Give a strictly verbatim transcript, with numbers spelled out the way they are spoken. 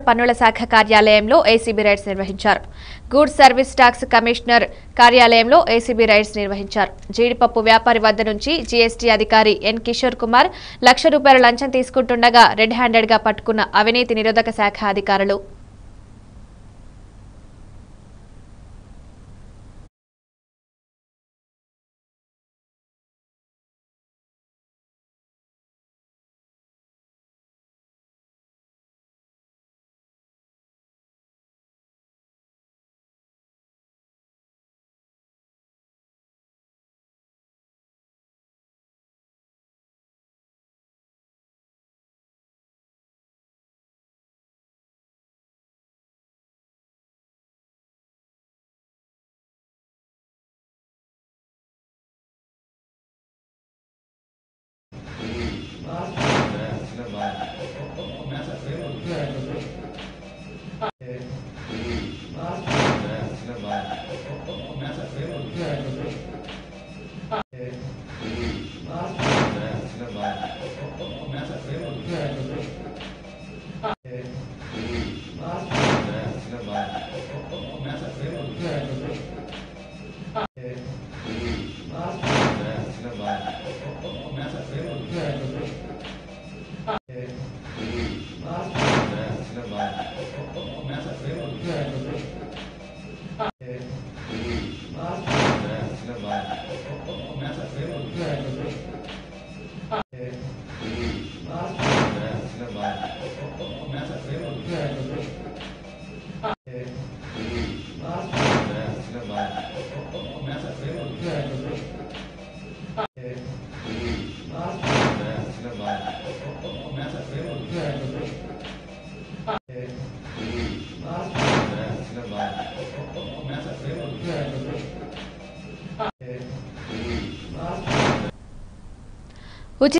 పన్నుల శాఖ కార్యాలయంలో ఏసీబీ రైడ్స్ నిర్వహించారు. గూడ్స్ సర్వీస్ టాక్స్ కమిషనర్ కార్యాలయంలో ఏసీబీ రైడ్స్ నిర్వహించారు. జీడిపప్పు వ్యాపారి వద్ద నుంచి జీఎస్టీ అధికారి ఎన్ కిషోర్ కుమార్ లక్ష రూపాయల లంచం తీసుకుంటుండగా రెడ్ హ్యాండెడ్ గా పట్టుకున్న అవినీతి నిరోధక శాఖ అధికారులు Yeah.